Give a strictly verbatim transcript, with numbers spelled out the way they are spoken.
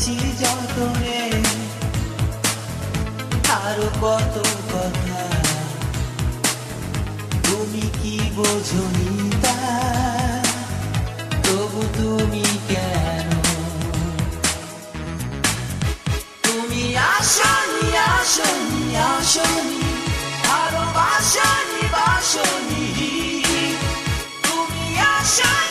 বলেছি যতনে আরো কত কথা তুমি কি বোঝনি তা তবু তুমি কেন তুমি আসনি আসনি আসনি ভালোবাসনি বাসনি তুমি আসনি